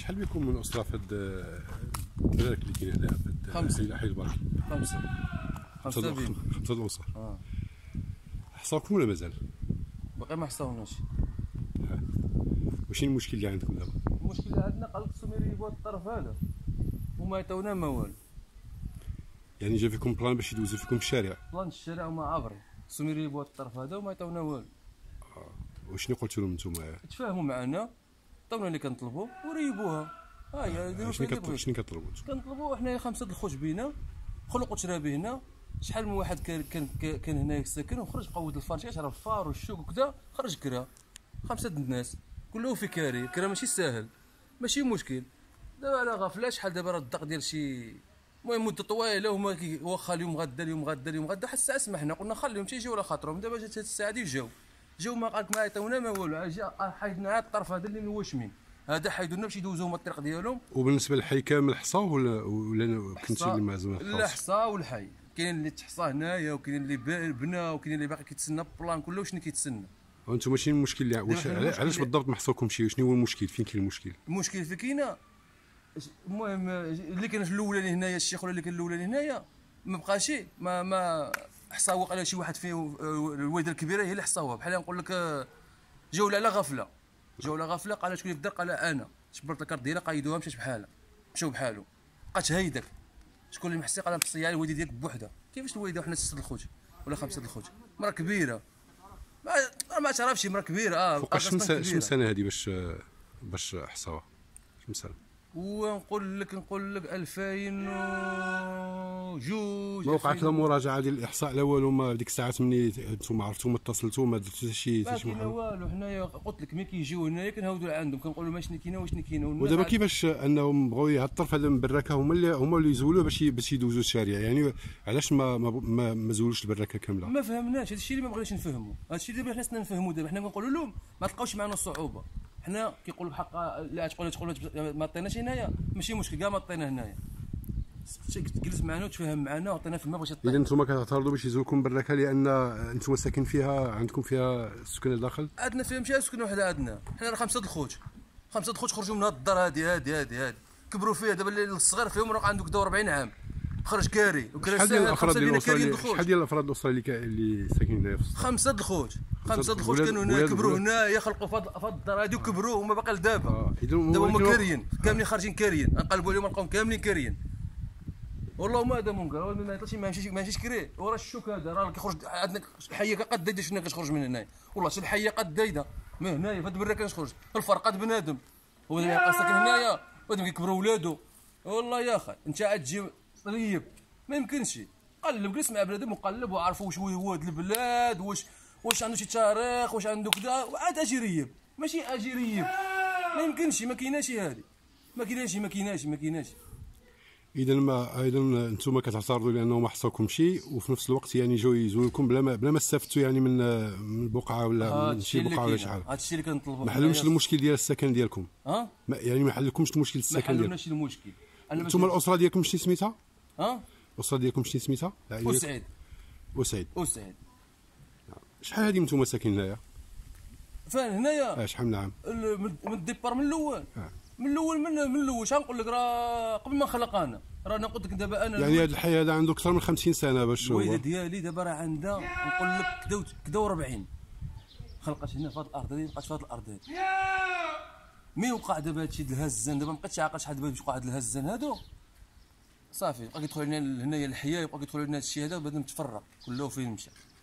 شحال بكم من اسره في هاد الدرارك اللي كاين هنا في خمسة. حي البركي؟ خمسة بين. خمسة الاسر. حصاكم ولا مازال؟ باقي ما حصاوناش. واش المشكل اللي عندكم دابا؟ المشكل اللي عندنا قال لك السميري يبغوا الطرف هذا وما يعطيونا ما والو. يعني جا فيكم بلان باش يدوزوا فيكم في الشارع؟ بلان الشارع وما عابرين، السميري يبغوا الطرف هذا وما يعطيونا والو. وشنو قلتوا لهم نتوما؟ تفاهموا معنا، عطاونا اللي كنطلبوا وريبوها. ها هي شنو كتطلبوا؟ كنطلبوا حنايا 5 د الخوت بينا، خلقوا ترابي هنا. شحال من واحد كان هنا ساكن وخرج بقى ولد الفار شرب الفار والشوك وكذا، خرج كرا 5 د الناس كله في كرا ماشي ساهل، ماشي مشكل. دابا على غفله شحال دابا راه الضغط ديال شي المهم مده طويله وهما واخا اليوم غدا اليوم غدا اليوم غدا حتى الساعه سمحنا قلنا خليهم تيجيو على خاطرهم. دابا جات هاد الساعه دي جاو ما قالك ما عطاونا ما والو. حيدنا عاد الطرف هذا اللي واشمين هذا حيدوا لنا باش يدوزوا هما الطريق ديالهم. وبالنسبه للحي كامل حصاو ولا كنتي اللي معزوم؟ لا حصا والحي كاين اللي تحصى هنايا وكاين اللي بنا وكاين اللي باقي كيتسنى بلان كله وشنو كيتسنى. وانتم ماشي المشكل علاش بالضبط ما حصاكم شي؟ شنو هو المشكل؟ فين كاين المشكل؟ المشكل في كاينه المهم اللي كان الاولاني هنايا الشيخ ولا اللي كان الاولاني هنايا ما بقاش ما حصاوق على شي واحد فيه الوالده الكبيره هي اللي حصاوها. بحال نقول لك جاو على غفله قال شكون اللي في الدار؟ قال انا شبرت الكارت ديالها قايدوها مشات بحالها مشاو بحالو بقات هيدك. شكون اللي محصي؟ قال محصيه على الوالده ديالك بوحدها. كيفاش الوالده وحنا 6 د الخوت ولا 5 د الخوت؟ مرا كبيره ما تعرفش، مرا كبيره. فوقاش شنو سنه هذه باش حصاوها؟ شنو سنه؟ ونقول لك 2002. ما وقعت لا مراجعه ديال الاحصاء لا والو؟ ما ديك الساعات ملي نتوما عرفتوا ما اتصلتوا ما درتوا حتى شي ما كاين والو. حنايا قلت لك ملي كيجيو هنايا كنهاودوا لعندهم كنقولوا ما شنو كاينه وشنو كاينه. ودابا كيفاش انهم بغاو هاد الطرف هذا من براكه هما اللي يزولوه باش يدوزوا الشارع؟ يعني علاش ما زولوش البراكه كامله؟ ما فهمناش هذا الشيء اللي ما بغيناش نفهموا. هذا الشيء اللي حنا نفهموا دابا. حنا كنقولوا لهم ما تلقاوش معنا الصعوبه. حنا كيقولوا بحق لا تقول ما عطيناش هنايا ماشي مشكل كاع ما عطينا هنايا. تجلس معنا وتفهم معنا وعطينا فما بغيتش اذا نتوما كتعترضوا باش يزولكم براكه لان نتوما ساكن فيها عندكم فيها السكن داخل؟ عندنا فيها ماشي سكن وحده عندنا. حنا راه 5 د الخوت خرجوا من هاد الدار هادي كبروا فيها. دابا اللي الصغير فيهم راه عنده كدا 40 عام خرج كاري وكرا شحال ديال الافراد اللي ساكنين هنايا في الصغير؟ 5 د الخوت كانوا هنا كبروا هنايا خلقوا في هاد الدار هادي وكبروا وما باقي لدابا. دابا هما كاريين كاملين خارجين كاريين. نقلبوا عليهم نلقاهم كاملين كاريين. والله ما هذا منكر ما يطلعش ما يمشيش كري ورا الشوك هذا راه كيخرج. عندنا الحيه قد دايده شنو كتخرج من هنايا. والله شي الحيه قد دايده من هنايا في هاد البرا كنخرج الفرقه بنادم. هو اللي ساكن هنايا وهادم كيكبروا ولادو. والله يا اخي انت عاد تجي طيب ما يمكنش. قلب جلس مع بنادم وقلب وعرفوا واش هو هاد البلاد واش عنده شي تاريخ واش عنده كذا وعاد اجي ريب. ماشي اجي ريب ما يمكنش. ما كايناش هذه ما كايناش. اذا انتم كتعترضوا لانه ما حصاكم شيء وفي نفس الوقت يعني جاو يزولكم بلا ما استفدتوا يعني من بقعه ولا من شي بقعه ولا شحال. هذا الشيء اللي كنطلبوا. ما حلوش المشكل ديال السكن ديالكم؟ يعني ما حلكمش المشكل السكن ديالكم؟ ما حلوناش المشكل. انتم الاسره ديالكم شنو سميتها؟ الاسره ديالكم شنو سميتها؟ وسعيد. شحال هذه انتم ساكنين هنايا؟ فين هنايا؟ شحال من عام؟ من الديبار من الاول. من الاول شنو نقول لك راه قبل ما خلق انا رانا قلت لك دابا انا يعني هذا الحي هذا عنده اكثر من 50 سنه باش الوالده ديالي دابا راه عندها نقول لك كدا 40 خلقت هنا في هذه الارض هذه بقات في هذه الارض هذه. مي وقع دابا هادشي د الهزان دابا ما بقيتش عاقل شحال دابا وقع هاد الهزان هادو صافي بقى كيدخل لنا هنايا الحياه وبقى كيدخل لنا هادشي هذا وبدا متفرق كله فين مشى.